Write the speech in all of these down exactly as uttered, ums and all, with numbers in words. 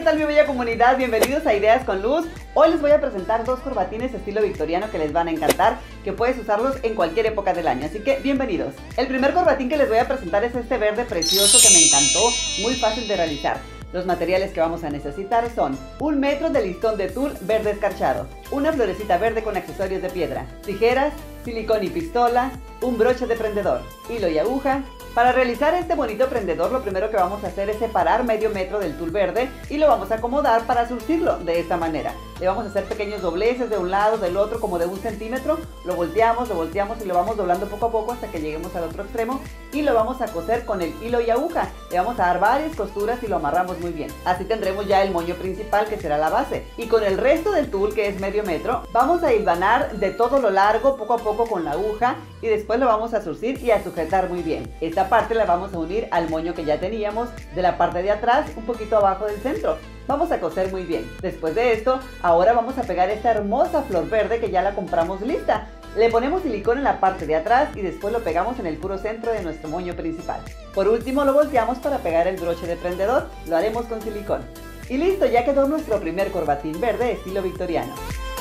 tal mi bella comunidad? Bienvenidos a Ideas con Luz. Hoy les voy a presentar dos corbatines estilo victoriano que les van a encantar, que puedes usarlos en cualquier época del año, así que bienvenidos. El primer corbatín que les voy a presentar es este verde precioso que me encantó, muy fácil de realizar. Los materiales que vamos a necesitar son un metro de listón de tul verde escarchado, una florecita verde con accesorios de piedra, tijeras, silicón y pistola, un broche de prendedor, hilo y aguja. Para realizar este bonito prendedor, lo primero que vamos a hacer es separar medio metro del tul verde y lo vamos a acomodar para surcirlo de esta manera. Le vamos a hacer pequeños dobleces de un lado, del otro, como de un centímetro. Lo volteamos, lo volteamos y lo vamos doblando poco a poco hasta que lleguemos al otro extremo y lo vamos a coser con el hilo y aguja. Le vamos a dar varias costuras y lo amarramos muy bien. Así tendremos ya el moño principal, que será la base. Y con el resto del tul, que es medio metro, vamos a hilvanar de todo lo largo poco a poco con la aguja y después lo vamos a surcir y a sujetar muy bien. Esta parte la vamos a unir al moño que ya teníamos de la parte de atrás, un poquito abajo del centro. Vamos a coser muy bien. Después de esto, ahora vamos a pegar esta hermosa flor verde que ya la compramos lista. Le ponemos silicón en la parte de atrás y después lo pegamos en el puro centro de nuestro moño principal. Por último lo volteamos para pegar el broche de prendedor. Lo haremos con silicón. Y listo, ya quedó nuestro primer corbatín verde estilo victoriano.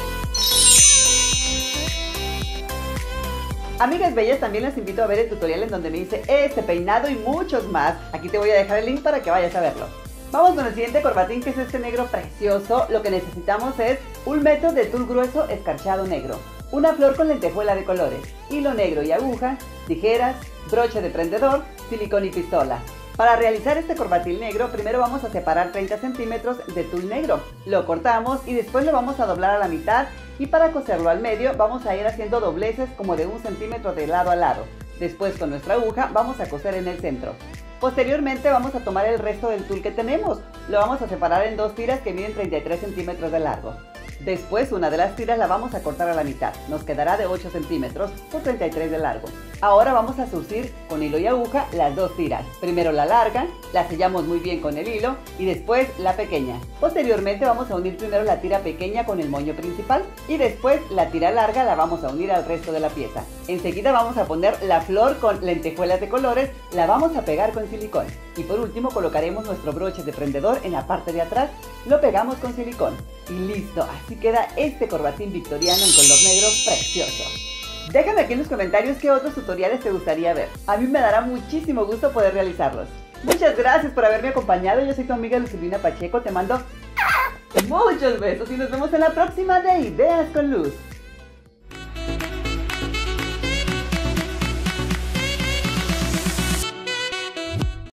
Amigas bellas, también les invito a ver el tutorial en donde me hice este peinado y muchos más. Aquí te voy a dejar el link para que vayas a verlo. Vamos con el siguiente corbatín, que es este negro precioso. Lo que necesitamos es un metro de tul grueso escarchado negro, una flor con lentejuela de colores, hilo negro y aguja, tijeras, broche de prendedor, silicón y pistola. Para realizar este corbatín negro, primero vamos a separar treinta centímetros de tul negro. Lo cortamos y después lo vamos a doblar a la mitad, y para coserlo al medio vamos a ir haciendo dobleces como de un centímetro de lado a lado. Después con nuestra aguja vamos a coser en el centro. Posteriormente vamos a tomar el resto del tul que tenemos. Lo vamos a separar en dos tiras que miden treinta y tres centímetros de largo. Después una de las tiras la vamos a cortar a la mitad. Nos quedará de ocho centímetros por treinta y tres de largo. Ahora vamos a surcir con hilo y aguja las dos tiras. Primero la larga, la sellamos muy bien con el hilo y después la pequeña. Posteriormente vamos a unir primero la tira pequeña con el moño principal y después la tira larga la vamos a unir al resto de la pieza. Enseguida vamos a poner la flor con lentejuelas de colores, la vamos a pegar con silicón. Y por último colocaremos nuestro broche de prendedor en la parte de atrás, lo pegamos con silicón. Y listo, así queda este corbatín victoriano en color negro precioso. Déjame aquí en los comentarios qué otros tutoriales te gustaría ver. A mí me dará muchísimo gusto poder realizarlos. Muchas gracias por haberme acompañado. Yo soy tu amiga Lucilina Pacheco. Te mando muchos besos y nos vemos en la próxima de Ideas con Luz.